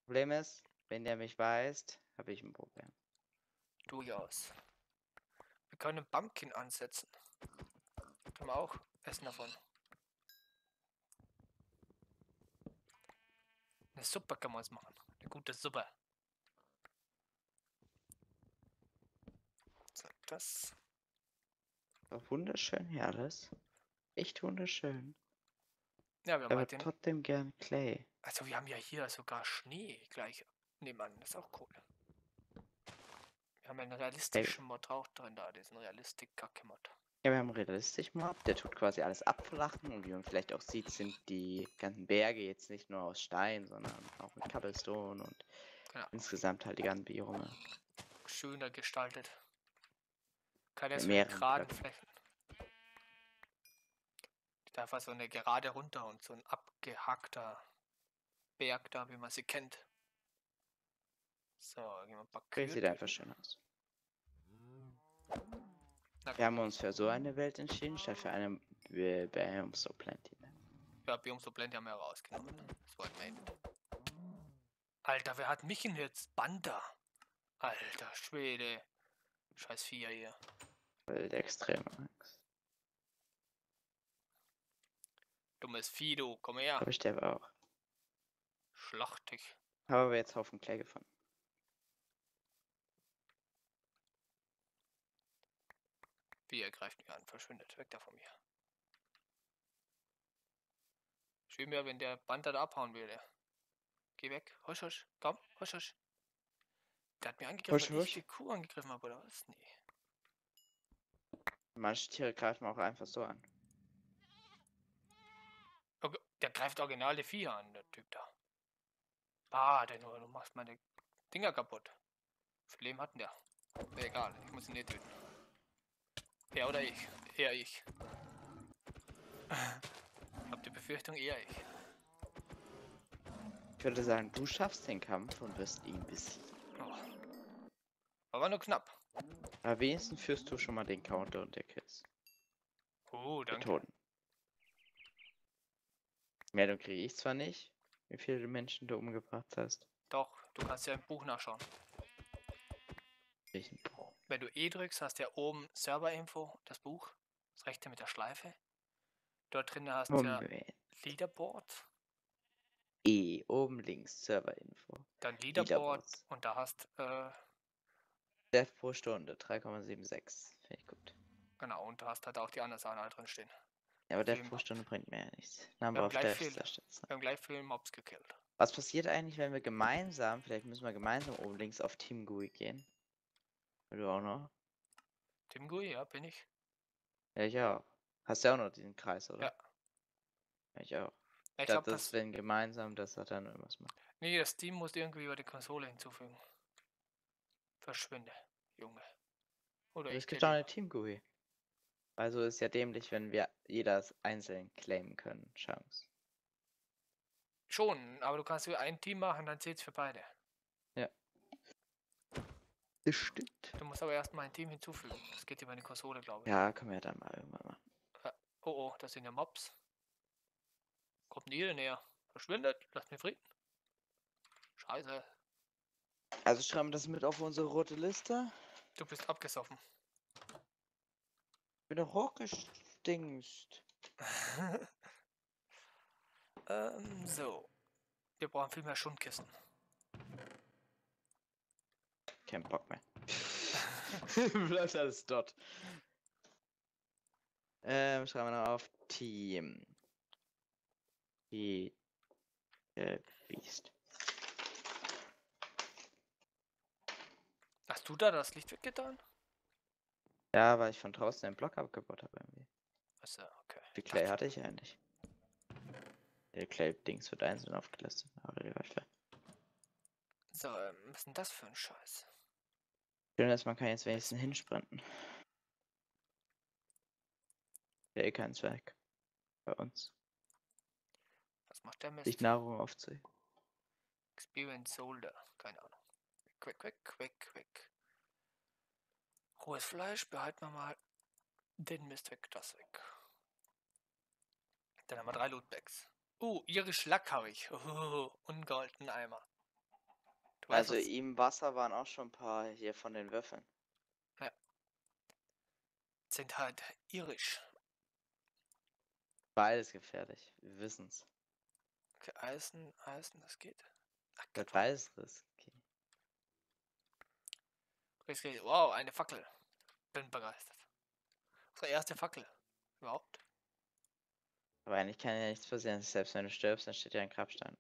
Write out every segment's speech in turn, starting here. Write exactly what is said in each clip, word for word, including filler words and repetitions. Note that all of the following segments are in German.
Problem ist, wenn der mich weist, habe ich ein Problem. Durchaus. Wir können Pumpkin ansetzen. Können wir auch essen davon. Eine Suppe kann man uns machen. Eine gute Suppe. So, das. War wunderschön hier alles. Echt wunderschön. Ja, wir haben Aber halt den. trotzdem gern Clay. Also wir haben ja hier sogar Schnee gleich nebenan. Das ist auch cool. Wir haben einen realistischen Mod auch drin da, diesen Realistik-Kacke-Mod. Ja, wir haben einen realistischen Mob, der tut quasi alles abflachen und wie man vielleicht auch sieht, sind die ganzen Berge jetzt nicht nur aus Stein, sondern auch mit Cobblestone und Genau. insgesamt halt die ganzen Biome. Schöner gestaltet. Keine Mit so eine mehreren geraden Blöcken. Flächen. Da einfach so eine gerade runter und so ein abgehackter Berg da, wie man sie kennt. So, gehen wir ein paar Kühe Das sieht töten. einfach schön aus. Na Wir komm. haben uns für so eine Welt entschieden, statt für eine Biome so Plenty. Ja, Biom so Blende haben wir rausgenommen. Das wollten wir nicht. Alter, wer hat mich denn jetzt? Banda. Alter Schwede. Scheiß Vieh hier. Wild extrem Angst. Dummes Vieh, du. Komm her. Aber ich sterbe auch. Schlacht dich. Haben wir jetzt Haufen Clay gefunden. Wie er greift mich an. Verschwindet. Weg da von mir. Schön wäre, wenn der Banda da abhauen würde. Geh weg. Husch, husch. Komm. Husch, husch. Der hat mir angegriffen, Husch, weil ich husch. die Kuh angegriffen habe, oder was? Nee. Manche Tiere greifen auch einfach so an. Okay, der greift originale Viecher an, der Typ da. Ah, der nur, du machst meine Dinger kaputt. Wie viel Leben hatten der? Nee, egal, ich muss ihn nicht töten. Er oder ich? Eher ich. Ich hab die Befürchtung, eher ich. Ich würde sagen, du schaffst den Kampf und wirst ihn besiegen. Oh. Aber nur knapp. Aber wenigstens führst du schon mal den Counter und der Kills. Oh, Der danke. Toten. Meldung kriege ich zwar nicht, wie viele Menschen du umgebracht hast. Doch, du kannst ja im Buch nachschauen. Welchen Buch? Wenn du E drückst, hast du ja oben Serverinfo, das Buch. Das rechte mit der Schleife. Dort drin hast du ja Moment. Leaderboard. E, oben links, Serverinfo. Dann Leaderboard. Leaderboards. Und da hast, äh, Death pro Stunde, drei Komma sechsundsiebzig. Finde ich gut. genau, und da hast halt auch die anderen Sachen halt drin stehen. Ja, aber Death Viel pro Mobs. Stunde bringt mir ja nichts. Wir Number haben of gleich Deaths. viel, Da steht's. wir haben gleich viel Mobs gekillt. Was passiert eigentlich, wenn wir gemeinsam, vielleicht müssen wir gemeinsam oben links auf Team G U I gehen? Du auch noch? Tim Gui, ja, bin ich. Ja, ich auch. Hast ja auch noch diesen Kreis, oder? Ja. Ja, ich auch. Ich Ich glaube, dachte, das das. wenn gemeinsam, dass er dann irgendwas macht. Nee, das Team muss irgendwie über die Konsole hinzufügen. Verschwinde, Junge. Oder Aber ich es gibt gehe auch eine lieber. Team G U I. Also ist ja dämlich, wenn wir jeder einzeln claimen können. Chance. Schon, aber du kannst nur ein Team machen, dann zählt's für beide. Ja. Das stimmt. Du musst aber erstmal ein Team hinzufügen. Das geht über eine Konsole, glaube ich. Ja, können wir dann mal irgendwann machen. Ja. Oh oh, das sind ja Mobs. Kommt nie näher. Verschwindet, lasst mir Frieden. Scheiße. Also schreiben wir das mit auf unsere rote Liste. Du bist abgesoffen. Ich bin doch hochgestingst. ähm, so. Wir brauchen viel mehr Schundkissen. Kein Bock mehr. Bleibt alles dort. Ähm, schreiben wir noch auf Team. Die äh, Beast. Hast du da das Licht weggetan? Ja, weil ich von draußen den Block abgebaut habe irgendwie. Achso, okay. Wie Clay hatte ich ja nicht. Der Clay-Dings wird einzeln aufgelistet. Aber die Waffe. So, ähm, was ist denn das für ein Scheiß? Schön, dass man kann jetzt wenigstens hinsprinten. Der eh kein Zweig. Bei uns. Was macht der Mist? Sich Nahrung aufzuheben. Experience Soldier. Keine Ahnung. Quick, quick, quick, quick. Rohes Fleisch, behalten wir mal den Mist weg, das weg. Dann haben wir drei Lootbags. Uh, irisch Lack habe ich. Uh, ungehalten Eimer. Du weißt, Also was- im Wasser waren auch schon ein paar hier von den Würfeln. sind halt irisch. Beides gefährlich. Wir wissen's. Okay, Eisen, Eisen, das geht. Ach, Der Gott, beides risky. risky. Wow, eine Fackel. Bin begeistert. Unsere erste Fackel. Überhaupt. Aber eigentlich kann ja nichts passieren. Selbst wenn du stirbst, dann steht ja ein Grabstein.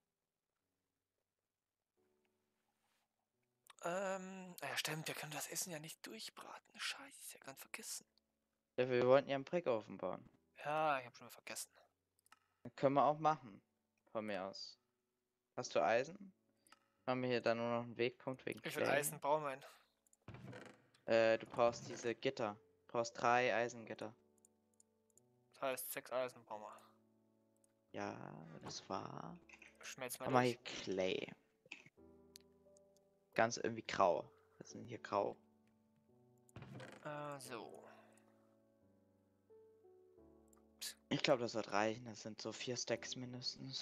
Ähm, ja stimmt, wir können das Essen ja nicht durchbraten. Scheiße, ganz vergessen. Ja, wir wollten ja einen Brickofen bauen. Ja, ich hab schon mal vergessen. Das können wir auch machen. Von mir aus. Hast du Eisen? Haben wir hier dann nur noch einen Wegpunkt wegen Wie viel Clay. Eisen brauchen wir denn? Äh, du brauchst diese Gitter. Du brauchst drei Eisengitter. Das heißt, sechs Eisen brauchen wir. Ja, das war. Schmelz mal Mach mal durch. hier Clay. Ganz irgendwie grau. Das sind hier grau. Äh, so. Ich glaube, das wird reichen. Das sind so vier Stacks mindestens.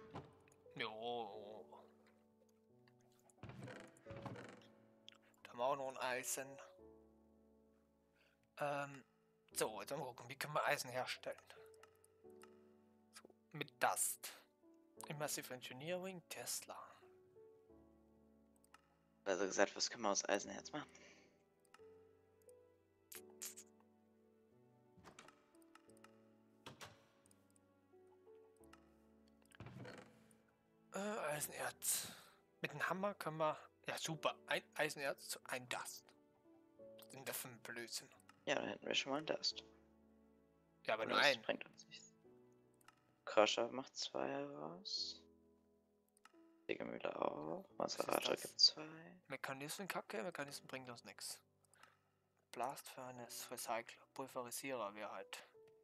Jo. Da haben wir auch noch ein Eisen. Ähm, so, jetzt mal gucken, wie können wir Eisen herstellen? So, mit Dust. Immersive Engineering, Tesla. Also gesagt, was können wir aus Eisenerz machen? Äh, Eisenerz. Mit dem Hammer können wir. Ja, super. Ein Eisenerz zu ein Dust. Was sind das für ein Blödsinn? Ja, dann hätten wir schon mal ein Dust. Ja, aber Aber nur das ein. bringt uns nichts. Crusher macht zwei heraus. Sägemühle auch. Macerator das? gibt zwei. Mechanismenkacke, Mechanismen bringt uns nichts. Blast Furnace, Recycler, Pulverisierer wäre halt.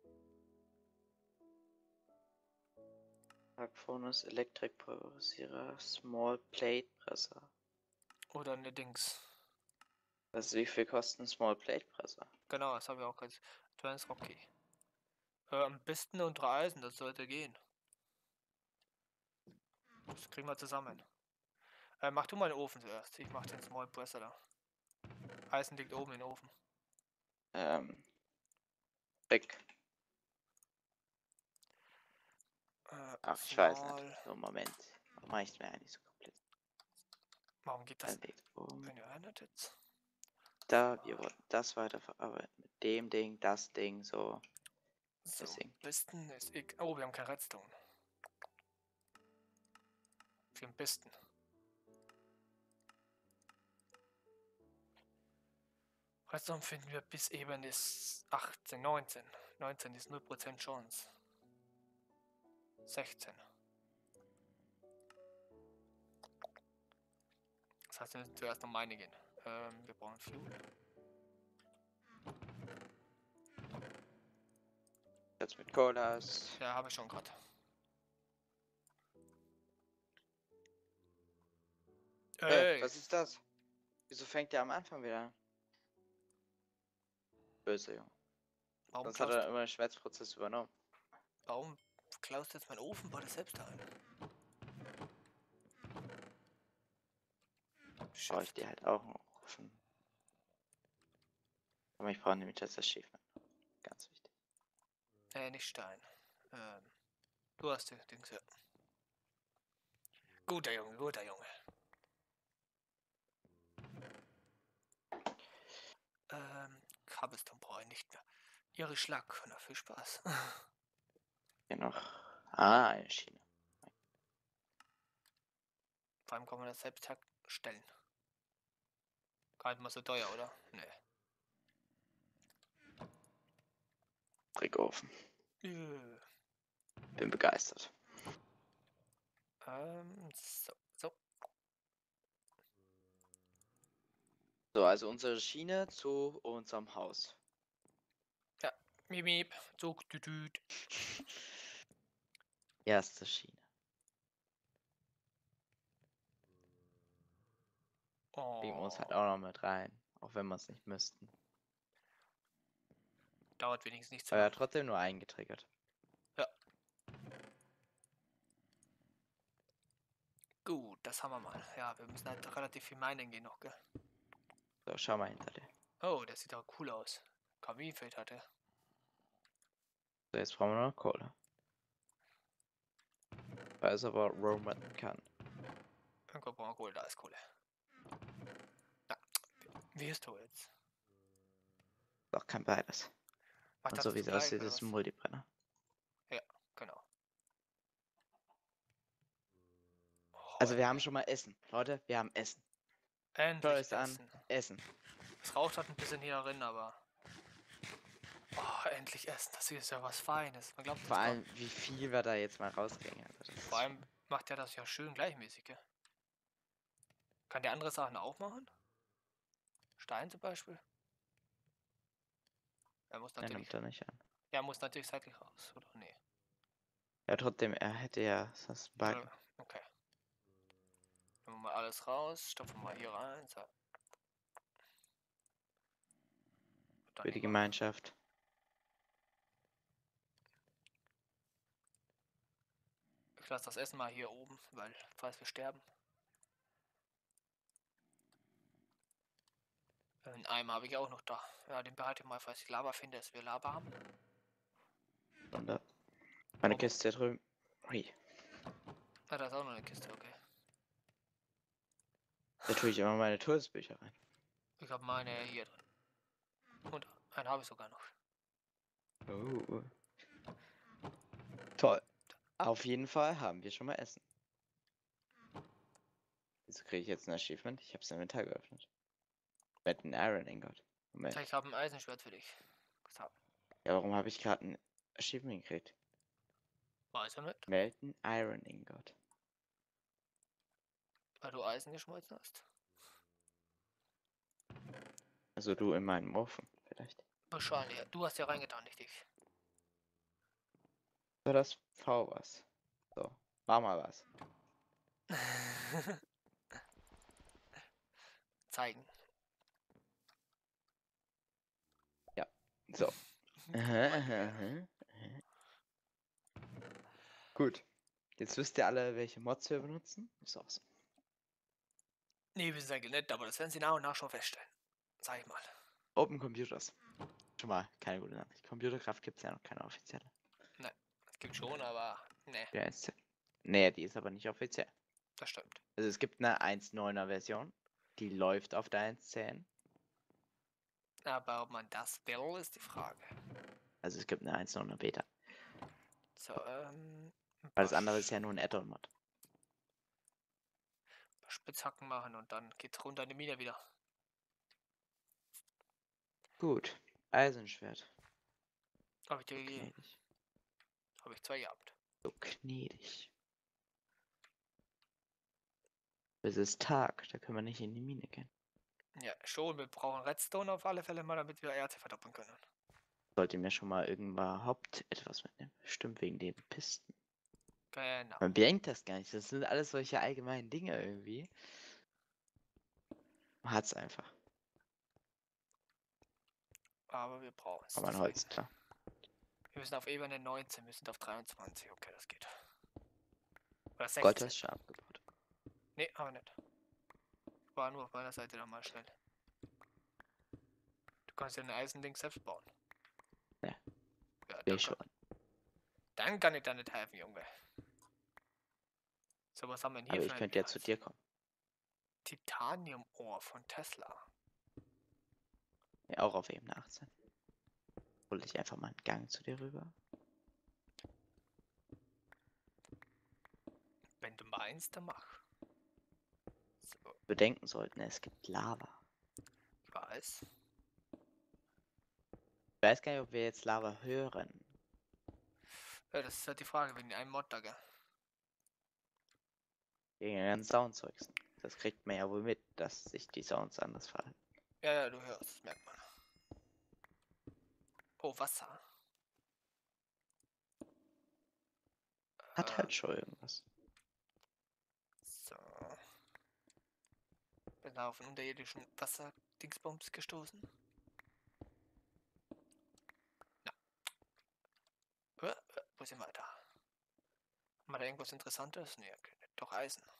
Arc Furnace, Elektrikpulverisierer, Small Plate Presser. Oder ne Dings. Was, wie viel kostet ein Small Plate Presser? Genau, das habe ich auch gerade. Trans Rocky. Äh, am besten unter Eisen, das sollte gehen. Das kriegen wir zusammen. Äh, mach du mal den Ofen zuerst. Ich mach den Small Presser da. Eisen liegt oben im Ofen. Ähm. Rick. Äh, Ach, ich weiß small. nicht. So, Moment. Warum mache ich mir eigentlich so komplett? Warum geht das? Ein Weg um. Wenn ihr erinnert jetzt. Da, wir wollten das weiterverarbeiten. Mit dem Ding, das Ding, so. So, Deswegen. Pisten ist ich. Oh, wir haben kein Redstone. Für den Pisten. Redstone finden wir bis eben ist achtzehn, neunzehn. neunzehn ist null Prozent Chance. sechzehn. Das heißt, wir müssen zuerst noch Mine gehen. Ähm, wir brauchen Fuel. Jetzt mit Colas. Ja, habe ich schon gerade. Hey, was ist das? Wieso fängt der am Anfang wieder an? Böse, Junge. Warum Sonst hat klaust, er immer den Schmelzprozess übernommen. warum klaust du jetzt meinen Ofen? Bau das selbst ein. Brauche ich dir halt auch einen Ofen. Aber ich brauche nämlich das Achievement. Ganz wichtig. Äh, nicht Stein. Ähm, du hast die Dings, ja. Guter Junge, guter Junge. Ähm, Cobblestone brauche ich nicht mehr. Ihre Schlag, na viel Spaß. Hier noch. Ah, eine Schiene. Vor allem kann man das selbst herstellen. Gar nicht mal so teuer, oder? Nee. Brickofen. Äh, Bin begeistert. ähm, so, so. So, also unsere Schiene zu unserem Haus. Miep, miep. Zug, düdüd. Erste Schiene. Legen wir uns halt Oh, auch noch mit rein. Auch wenn wir es nicht müssten. dauert wenigstens nicht so Aber er lange. hat trotzdem nur eingetriggert. Gut, das das haben wir mal. Ja, wir müssen halt relativ viel meinen gehen noch, gell? So, schau mal hinter dir. Oh, der sieht auch cool aus. Kaminfeld hat er. So, jetzt brauchen wir noch Kohle. Weiß aber, Roman kann. Irgendwo brauchen wir Kohle, da ist Kohle. Na, wie ist du jetzt? Doch, kann beides. Macht Und das so wie es gleich, aussieht, oder ist was? ein Multibrenner. Genau. Oh, Also wir haben schon mal Essen. Leute, wir haben Essen. Schau endlich es an. essen. Essen. Es raucht halt ein bisschen hier drin, aber... Oh, endlich essen. Das hier ist ja was Feines. Man glaubt Vor das gar allem, wie viel wir da jetzt mal rauskriegen. Also das Vor ist allem macht er das ja schön gleichmäßig, gell? Kann der andere Sachen auch machen? Stein zum Beispiel? Er muss er natürlich... nimmt er nicht an. Er muss natürlich seitlich raus, oder? Nee. Ja, trotzdem, er hätte ja sonst einen Balken. Oder- Okay. Nehmen wir mal alles raus, stopfen wir mal hier rein. So. Dann Für die nehmen wir- Gemeinschaft. Ich lasse das Essen mal hier oben, weil falls wir sterben. Einen Eimer habe ich auch noch da. Ja, den behalte ich mal, falls ich Lava finde, dass wir Lava haben. Und da. Meine Oh. Kiste hier drüben. Hui. Ah, da ist auch noch eine Kiste, okay. Da tue ich immer meine Todesbücher rein. Ich habe meine hier drin. Und einen habe ich sogar noch. Oh. Toll. Auf jeden Fall haben wir schon mal Essen. Wieso kriege ich jetzt ein Achievement? Ich habe das Inventar geöffnet. Mit einem Iron Ingot. Moment. Ich habe ein Eisenschwert für dich. So. Ja, warum habe ich gerade ein Achievement gekriegt? Weiß er nicht, Melden Iron Ingot. weil du Eisen geschmolzen hast. Also du in meinem Ofen, vielleicht. Wahrscheinlich. Du hast ja reingetan, nicht ich. So, das V was. So, war mal was. Zeigen. So. Gut. Jetzt wisst ihr alle, welche Mods wir benutzen. Ist auch so. Nee, wir sind eigentlich nett, aber das werden sie nach und nach schon feststellen. Sag ich mal. Open Computers. Schon mal keine gute Nachricht. Computerkraft gibt es ja noch keine offizielle. Es gibt schon, aber ne, Ja, ist, nee, die ist aber nicht offiziell. das stimmt. Also es gibt eine eins Punkt neuner Version. Die läuft auf der eins Punkt zehn. Aber ob man das will, ist die Frage. Also es gibt eine eins Punkt neuner Beta. So, ähm. ein Weil das paar andere Sch- ist ja nur ein Add-on-Mod. ein paar Spitzhacken machen und dann geht's runter in die Mine wieder. Gut. Eisenschwert. Habe ich dir gegeben. Gnädig. Habe ich zwei gehabt. So gnädig. Es ist Tag, da können wir nicht in die Mine gehen. Ja, schon. Wir brauchen Redstone auf alle Fälle mal, damit wir Erze verdoppeln können. Sollte mir schon mal überhaupt etwas mitnehmen. Bestimmt wegen den Pisten. Genau. Man bedenkt das gar nicht. Das sind alles solche allgemeinen Dinge irgendwie. Man hat's einfach. Aber wir brauchen es. Aber ein Holz, klar. Wir müssen auf Ebene neunzehn, wir sind auf dreiundzwanzig. Okay, das geht. Oder Gold sechzehn. hast du schon abgebaut. Nee, aber nicht. War nur auf meiner Seite dann mal schnell. Du kannst ja ein Eisending selbst bauen. Ja. Ja, Will dann, ich schon. kann, dann kann ich da nicht helfen, Junge. So, was haben wir denn hier Aber für ich ein könnte ja zu Beweis? dir kommen. Titanium-Ohr von Tesla. Ja, auch auf Ebene achtzehn. Hol ich einfach mal einen Gang zu dir rüber. Wenn du meinst, dann mach. So, Bedenken sollten, es gibt Lava. ich weiß. Ich weiß gar nicht, ob wir jetzt Lava hören. Ja, das ist halt die Frage, wenn die einen Mod da, gell? Gegen den ganzen Soundzeugs. Das kriegt man ja wohl mit, dass sich die Sounds anders verhalten. Ja, ja, du hörst, das merkt man. Oh, Wasser. Hat Äh, halt schon irgendwas. So. Bin da auf einen unterirdischen Wasserdingsbums gestoßen. Na. Äh, äh, wo sind wir da? Haben wir da irgendwas Interessantes? Nee, okay, doch Eisen.